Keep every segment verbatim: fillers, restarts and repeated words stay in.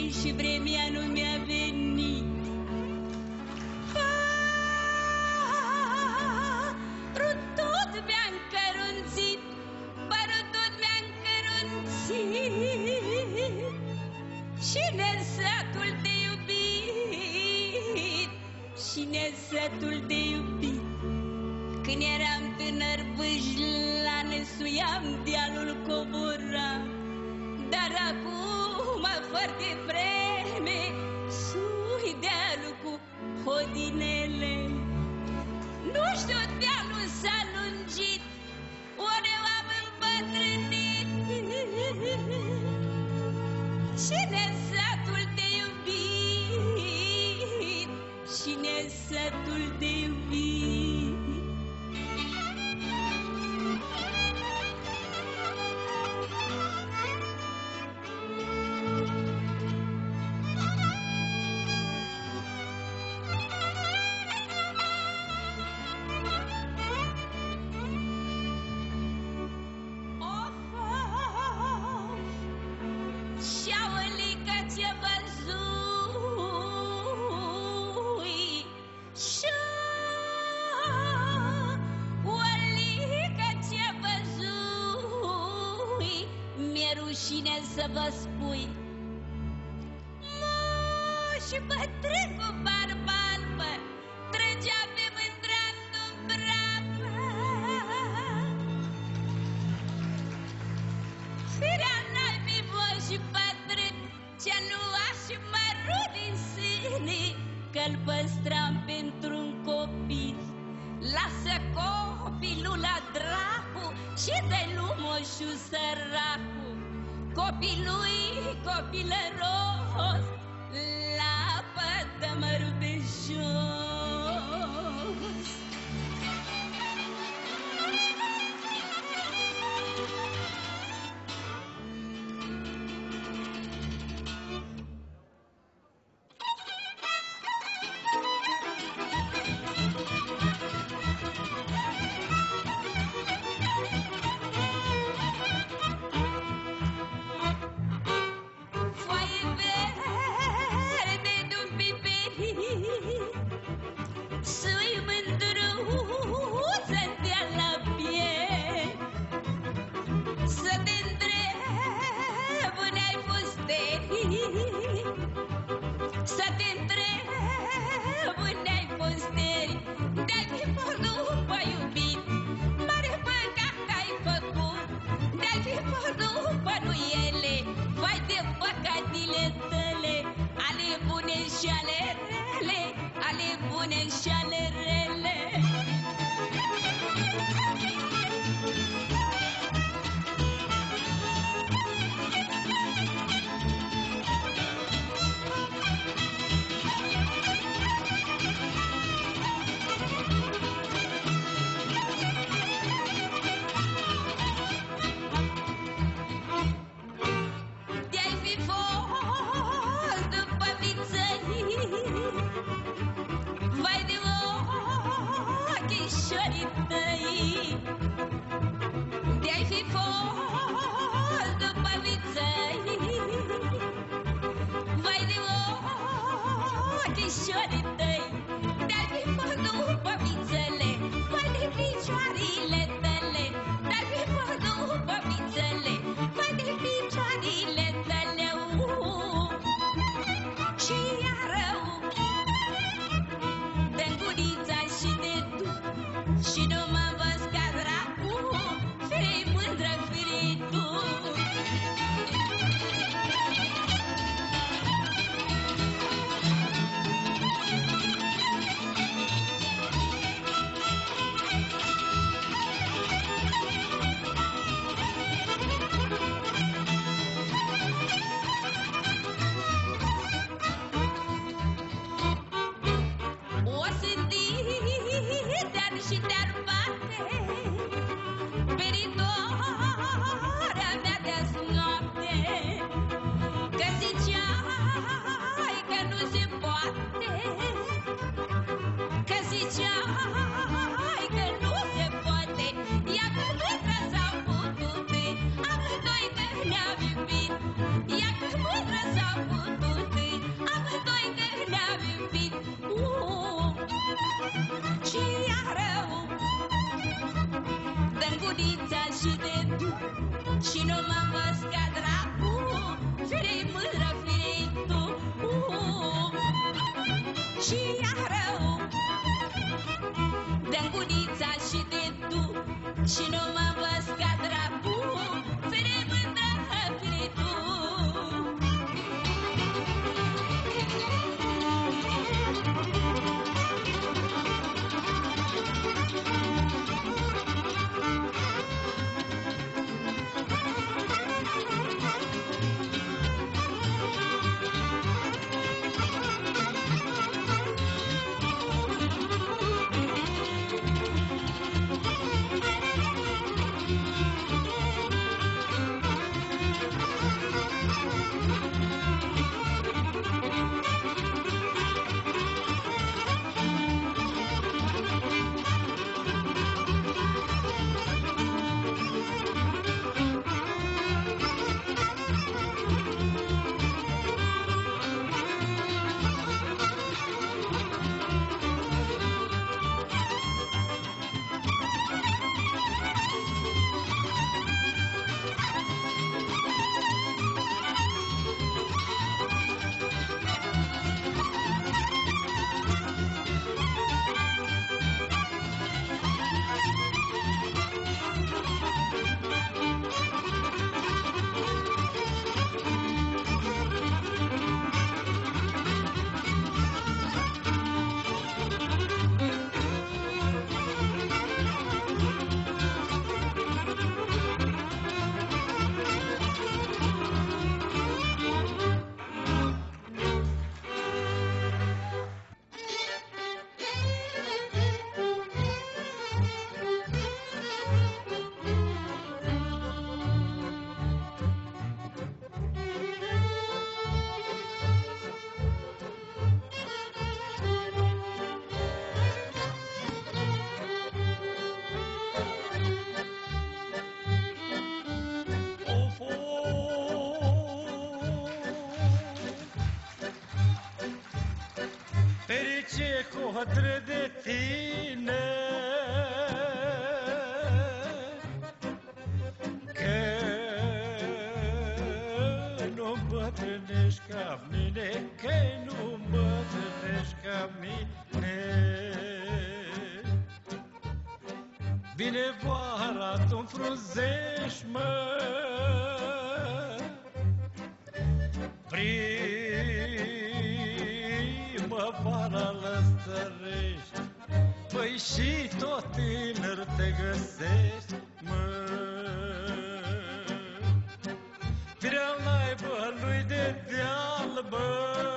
și vremea nu mi-a venit. Părul tot mi-a încărunțit, părul tot mi-a încărunțit și nesatul de iubit, și nesatul de iubit. Când eram tânăr vâjlan, suiam dealul coboram, dar acum foarte vreme sui dealul cu hodinele. Nu știu, dealul s-a lungit, ori eu am îmbătrânit și nesatul de iubit, și nesatul de iubit. Rușine să vă spui, moș bătrân cu barbă albă trăgea pe mândra în Dubravă. Firea naibii moș bătrân ce-a luat și mărut din sâne, că-l păstram pentru-un copil. Lasă copilul la dracu și dă-i lui moșul săracu. Copilui copilăros, lapă de mărul pe jos. Să te întreb unde-ai fost ieri, de-ai fi fost după iubit, mare păcat ai făcut, de-ai fi fost după nuiele, vai de păcatile tale, ale bune și ale rele, ale bune și ale rele. Vai de ochișorii tăi, de-ai fi fost după viței. Vai de ochișorii tăi, de-ai fi fost după vițele. Vai de picioarele tale, de-ai fi fost după vițele. Vai de picioarele tale, și iarău de gurița și de tu, și nu mă văd ca și nu mă învăț ca dracu, fii mândră, fii tu. Și ia rău de gunița și de tu, și nu mă învăț ca dracu, fii mândră, fii tu. Ferice codră de tine, că nu îmbătrânești ca mine, că nu îmbătrânești ca mine. Vine vara, tu înfrunzești, mă, primă vara lăstărești, păi și tot tânăr te găsești, mă. Firea naibă lui de deal, bă,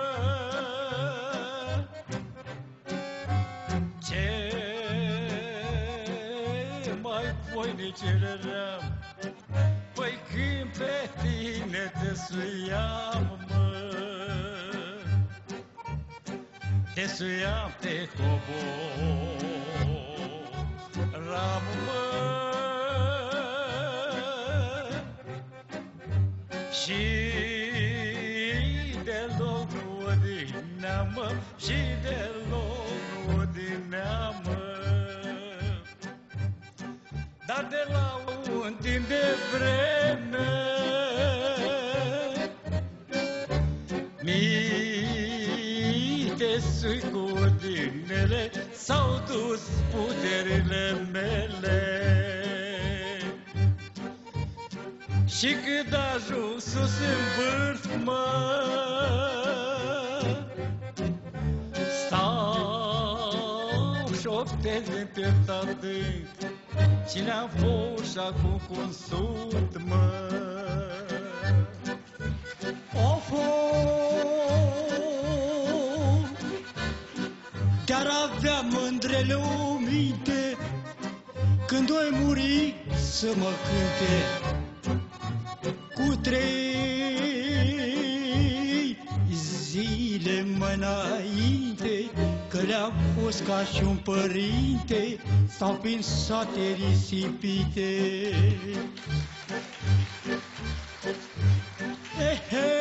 ce mai voinici eram, păi când pe tine te suiam, mă, te suiam, te coboram, mă, și deloc nu odineam, mă, și deloc nu odineam, mă. Dar de la un timp de vreme mi te sui cu odinele, s-au dus puterile mele. Și când ajung sus în vârf, mă, stau șoptez în piept adânc, cine-am fost și acum cum sunt, mă. Of, chiar aveam mândrele uminte, când oi muri să mă cânte. Cu trei zile mai înainte, că le-am fost ca și un părinte, stau prin sate risipite. Hey,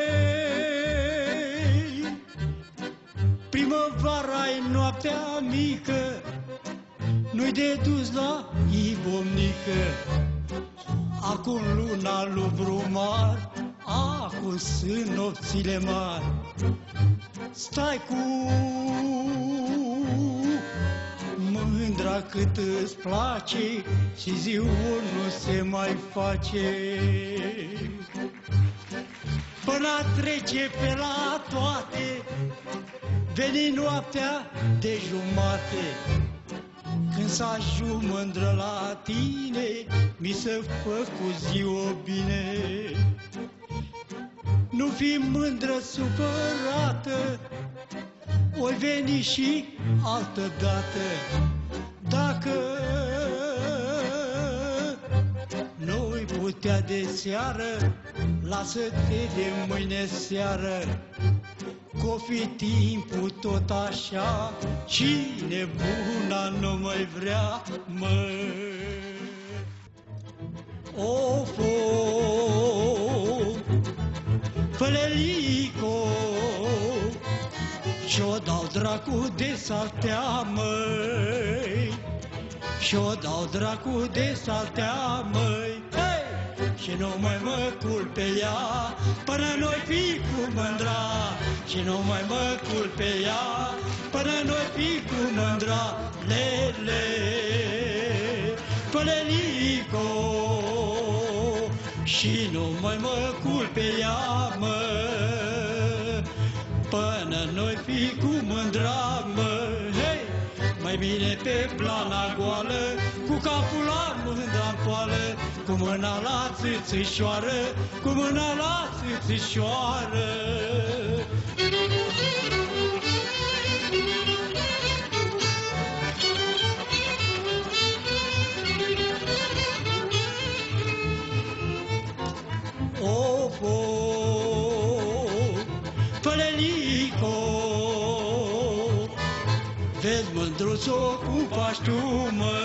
hey, primăvara-i noaptea mică, nu-i de dus la ibomnică. acum luna lui Brumar, acum sunt nopțile mari. Stai cu mândra cât îți place și ziua nu se mai face. Până trece pe la toate, veni noaptea de jumate. Când s-ajung mândră la tine, mi se fă cu ziua bine. Nu fi mândră supărată, oi veni și altă dată. Dacă nu-i putea de seară, lasă-te de mâine seară. Că-o fi timpul tot așa, cine buna nu mai vrea, mă. Of, Fălălico, și-o dau dracu de saltea, măi, și-o dau dracu de saltea, măi, hey! Și nu mai mă culpe ea, până noi fi cu mândra. Și nu mai mă culpe ea, până noi fi cu mândra. Lele, Fălălico, și nu mai mă culpe ea, mă, până noi fi cu mândra, mă. Hei! Mai bine pe plana goală, cu capul la mândra-n poală, cu mâna la țâțișoară, cu mâna la țâțișoară. Of, Fălălico, vezi mândruțo cum faci tu, mă.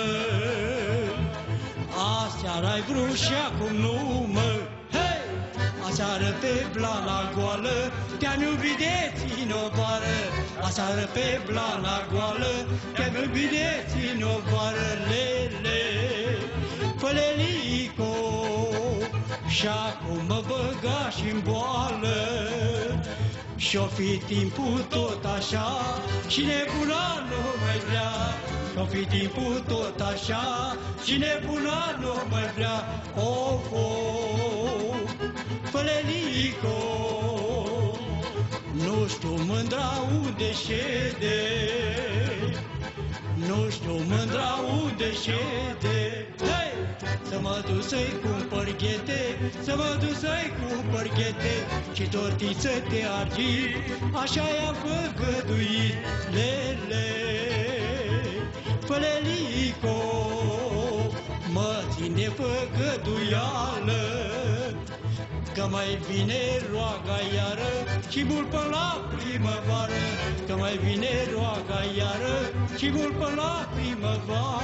Aseară-ai vrut și acum nu, mă. Hei! Aseară pe blana goală te-am iubit de ținovară. Aseară pe blana goală te-am iubit de ținovară. Lele, Fălălico, și acum mă băga și-n boală. Și-o fi timpul tot așa, și nebuna nu mai vrea. Și-o fi timpul tot așa, și nebuna nu mai vrea. Of, of, Fălălico, nu știu mândra unde șede, nu știu mândra unde șede. Hey! Să mă duc să-i cumpăr ghete, să mă duc să-i cumpăr ghete și tortiță de argint, așa i-am făgăduit. Lele, Fălălico, mă țin de făgăduială, că mai vine roaga iară și mult până la primăvară, că mai vine roaga iară și mult până la primăvară.